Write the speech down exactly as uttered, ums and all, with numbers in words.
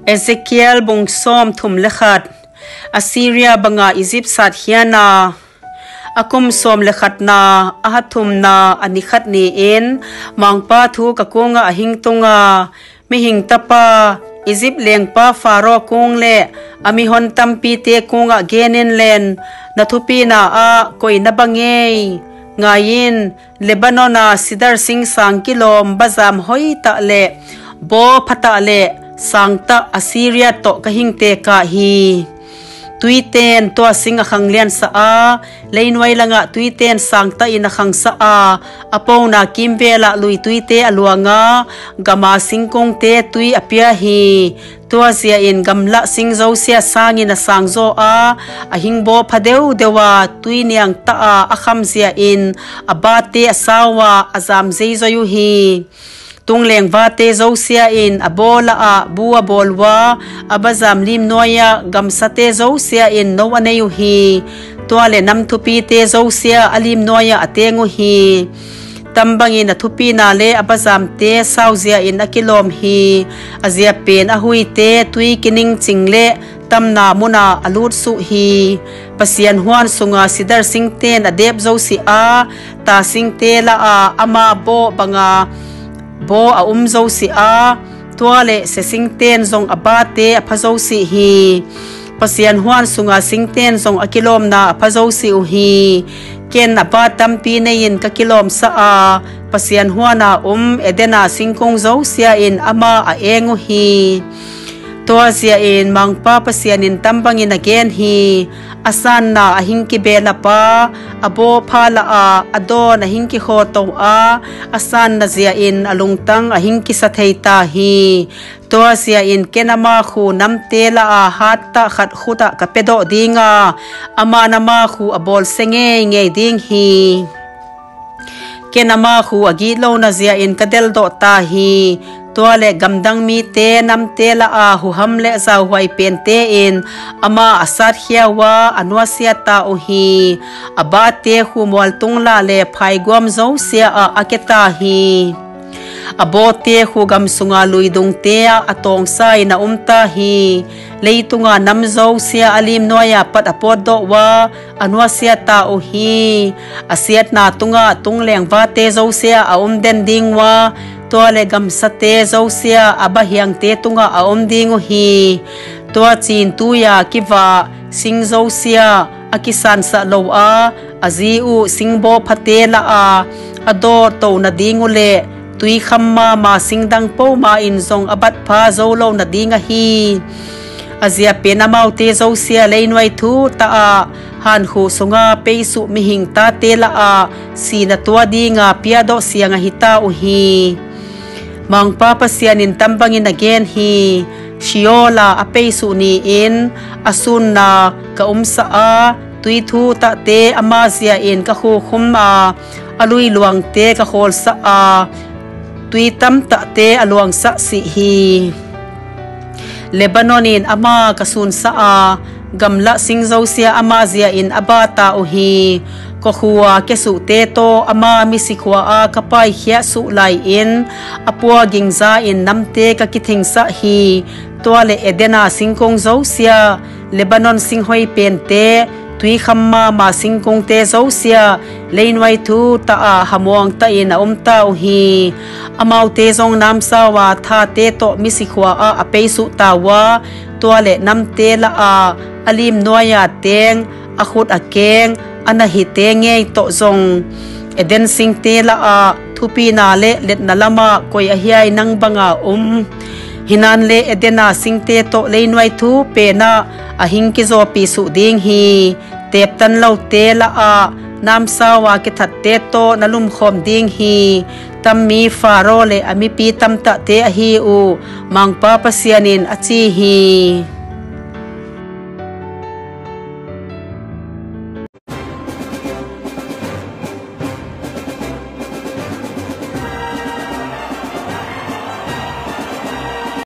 Ezekiel bung som thum lekhat Assyria banga Egypt sat hiana akum som lekhat na ahathum na anikhat ni in mangpa thu kakunga ahing tunga mi hing tapa Egypt leng pa faro kung le ami hon tampi te kunga genen len nathupi na a koi na bangei ngayin Lebanon na sidar sing sang kilom bazam hoi ta le bo phata le sangta Assyria to kahing te ka hi tuiten to singa khanglian sa a leinwai langa tuiten sangta ina khang sa a apona kimbela lui tuite aluanga gama singkong te tui apia hi to zia in gamla singzo sia sangi na sangzo a ahingbo phadeu dewa tuiniang ta a akham zia in abate asawa azam zeizoyu hi tung leng vate zosia in abola a bua bolwa abazam lim noya gamsate zosia in no aneyu hi toale nam thupi te zosia alim noya atengu hi tambangi na thupi na le abazam te sauzia in akilom hi azia pen ahui te tui kining chingle tamna muna alut su hi pasian huan sunga sidar singten adep zosi a ta singte la a ama bo banga bo a umzo si a toale se singten zong abate aphazo si hi pasian huan sunga singten zong akilom na aphazo si u hi ken apatam pi nein ka kilom sa a pasian huana um edena singkong zo sia in ama a engu hi to sia in mangpa pasian in tambangin again hi asan na ahingki bela pa abo phala a ado na hingki khoto a asan na zia in alungtang ahingki sa theita hi to sia in kenama khu namtela a hatta khat khuta kapedo dinga ama nama khu abol senge nge ding hi kenama khu agi lo na zia in kadel do ta hi toale gamdang mi te nam te la a hu ham le za huai pen te in ama asat hiawa anwa sia ta o hi abate hu mol tung la le phai gwam zo sia a aketa hi abote hu gam sunga luidung te atong sai na umta hi leitunga nam zo sia alim noya pat apodo wa anwa sia ta o hi asiat na tunga tungleng wa te zo sia a um den ding wa toale gam sate zosia abahyang te tunga a omdingu hi to chin tuya kiwa sing zosia akisan sa lo a aziu singbo phatela a ador to na dingu le tui khamma ma singdang po ma in zong abat pha zolo na dinga hi azia penamau te zosia leinwai thu ta a han khu sunga peisu mihing ta tela a sina tua dinga piado sianga hita u hi mang papa sianin tambangin again hi shiola apeisu ni in asun na ka umsa a tui thu ta te amazia in ka khu khum a alui luang te ka khol sa a tui tam ta te aluang sa si hi Lebanonin ama kasun sa a gamla singzo sia amazia in abata o hi ko khuwa kesu te to ama misikwa a kapai khia su lai in apua gingza in namte ka kithing sa hi toale edena singkong zo sia Lebanon singhoi pen te tui khamma ma singkong te zo sia leinwai thu ta a hamuang ta in umta o hi amau te zong nam sa wa tha te to misikwa a apeisu ta wa toale namte la a alim noya teng akhut akeng anahitenge to zong eden singte la a thupi na le let na lama koi ahiai nang banga um hinan le edena singte to leinwai thu pe na ahing ki zo pi su ding hi tep tan lo te la a nam sawa ki that te to nalum khom ding hi tammi faro le ami pi tam ta te a hi u mangpa pasianin achi hi